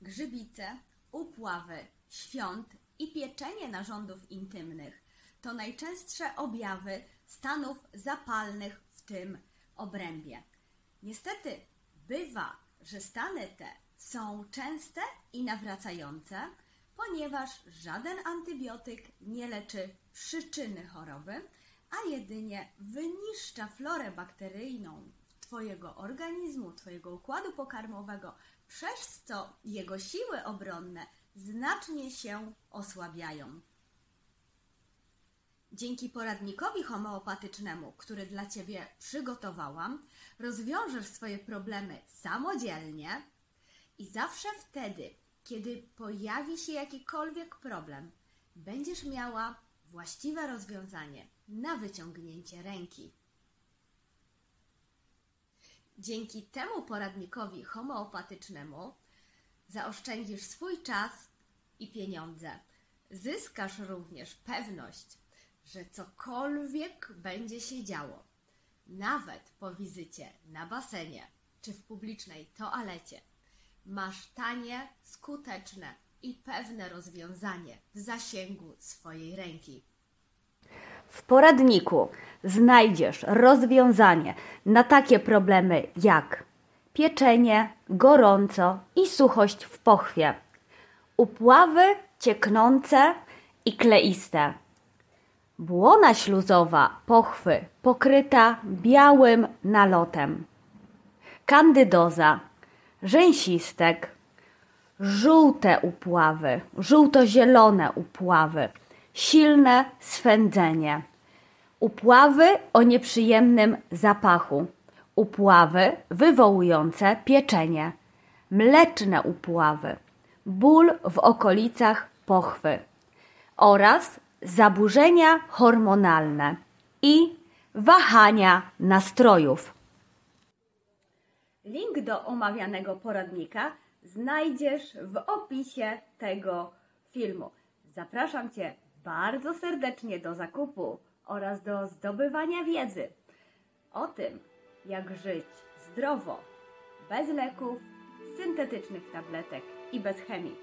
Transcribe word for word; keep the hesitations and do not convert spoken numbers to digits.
grzybice, upławy, świąt i pieczenie narządów intymnych to najczęstsze objawy stanów zapalnych w tym obrębie. Niestety bywa, że stany te są częste i nawracające, ponieważ żaden antybiotyk nie leczy przyczyny choroby, a jedynie wyniszcza florę bakteryjną Twojego organizmu, Twojego układu pokarmowego, przez co jego siły obronne znacznie się osłabiają. Dzięki poradnikowi homeopatycznemu, który dla Ciebie przygotowałam, rozwiążesz swoje problemy samodzielnie i zawsze wtedy, kiedy pojawi się jakikolwiek problem, będziesz miała właściwe rozwiązanie na wyciągnięcie ręki. Dzięki temu poradnikowi homeopatycznemu zaoszczędzisz swój czas i pieniądze. Zyskasz również pewność, że cokolwiek będzie się działo, nawet po wizycie na basenie czy w publicznej toalecie, masz tanie, skuteczne i pewne rozwiązanie w zasięgu swojej ręki. W poradniku znajdziesz rozwiązanie na takie problemy jak pieczenie, gorąco i suchość w pochwie, upławy cieknące i kleiste, błona śluzowa pochwy pokryta białym nalotem, kandydoza, rzęsistek, żółte upławy, żółto-zielone upławy, silne swędzenie, upławy o nieprzyjemnym zapachu, upławy wywołujące pieczenie, mleczne upławy, ból w okolicach pochwy oraz zaburzenia hormonalne i wahania nastrojów. Link do omawianego poradnika znajdziesz w opisie tego filmu. Zapraszam Cię bardzo serdecznie do zakupu oraz do zdobywania wiedzy o tym, jak żyć zdrowo, bez leków, syntetycznych tabletek i bez chemii.